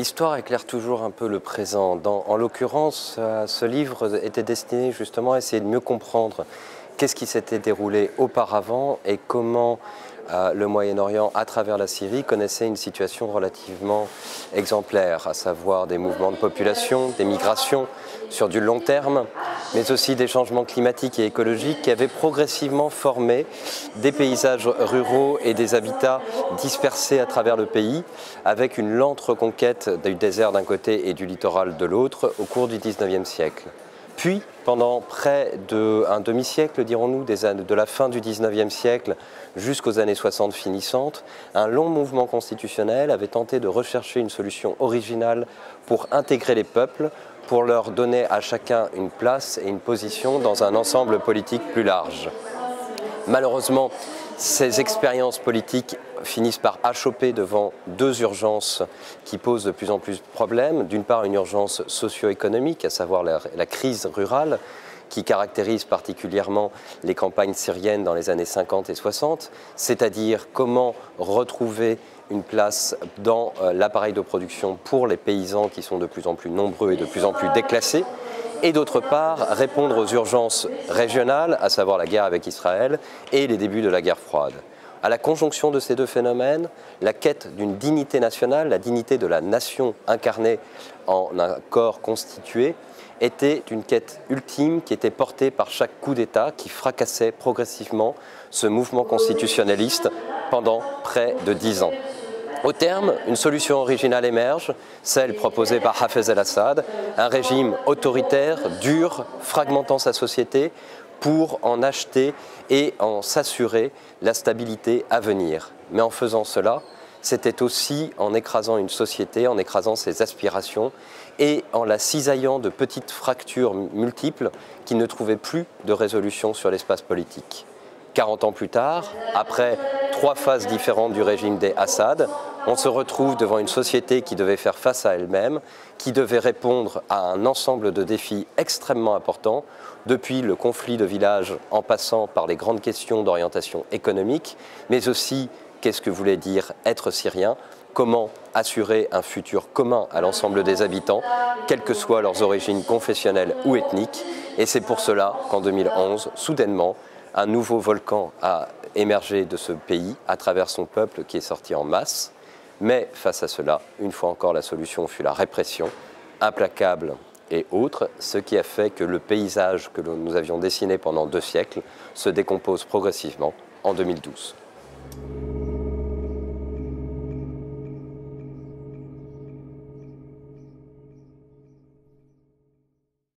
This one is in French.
L'histoire éclaire toujours un peu le présent. En l'occurrence, ce livre était destiné justement à essayer de mieux comprendre qu'est-ce qui s'était déroulé auparavant et comment le Moyen-Orient, à travers la Syrie, connaissait une situation relativement exemplaire, à savoir des mouvements de population, des migrations sur du long terme, mais aussi des changements climatiques et écologiques qui avaient progressivement formé des paysages ruraux et des habitats dispersés à travers le pays, avec une lente reconquête du désert d'un côté et du littoral de l'autre au cours du XIXe siècle. Puis, pendant près d'un demi-siècle, dirons-nous, de la fin du XIXe siècle jusqu'aux années 60 finissantes, un long mouvement constitutionnel avait tenté de rechercher une solution originale pour intégrer les peuples, pour leur donner à chacun une place et une position dans un ensemble politique plus large. Malheureusement, ces expériences politiques finissent par achopper devant deux urgences qui posent de plus en plus de problèmes. D'une part, une urgence socio-économique, à savoir la crise rurale, qui caractérise particulièrement les campagnes syriennes dans les années 50 et 60, c'est-à-dire comment retrouver une place dans l'appareil de production pour les paysans qui sont de plus en plus nombreux et de plus en plus déclassés, et d'autre part, répondre aux urgences régionales, à savoir la guerre avec Israël et les débuts de la guerre froide. À la conjonction de ces deux phénomènes, la quête d'une dignité nationale, la dignité de la nation incarnée en un corps constitué, était une quête ultime qui était portée par chaque coup d'État qui fracassait progressivement ce mouvement constitutionnaliste pendant près de 10 ans. Au terme, une solution originale émerge, celle proposée par Hafez el-Assad, un régime autoritaire, dur, fragmentant sa société, pour en acheter et en s'assurer la stabilité à venir. Mais en faisant cela, c'était aussi en écrasant une société, en écrasant ses aspirations et en la cisaillant de petites fractures multiples qui ne trouvaient plus de résolution sur l'espace politique. 40 ans plus tard, après 3 phases différentes du régime des Assad, on se retrouve devant une société qui devait faire face à elle-même, qui devait répondre à un ensemble de défis extrêmement importants, depuis le conflit de village en passant par les grandes questions d'orientation économique, mais aussi qu'est-ce que voulait dire être syrien, comment assurer un futur commun à l'ensemble des habitants, quelles que soient leurs origines confessionnelles ou ethniques. Et c'est pour cela qu'en 2011, soudainement, un nouveau volcan a émergé de ce pays à travers son peuple qui est sorti en masse. Mais face à cela, une fois encore, la solution fut la répression, implacable et autre, ce qui a fait que le paysage que nous avions dessiné pendant 2 siècles se décompose progressivement en 2012.